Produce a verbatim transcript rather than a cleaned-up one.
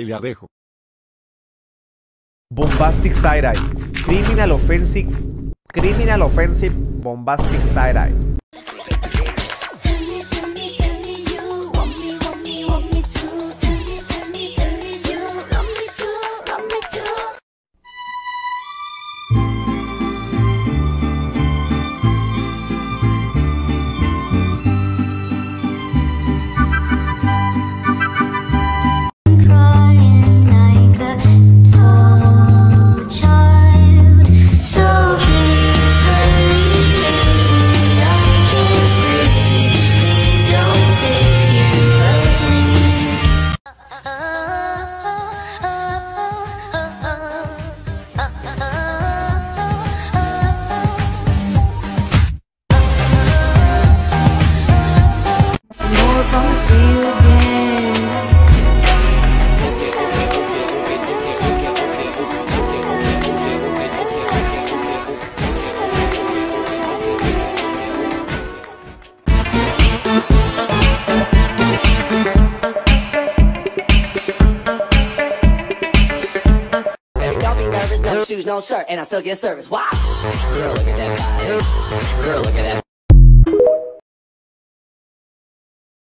Y la dejo. Bombastic side-eye. Criminal offensive. Criminal offensive. Bombastic side-eye. No shoes, no shirt, and I still get service. Wow! Girl, look at that body. Girl, look at that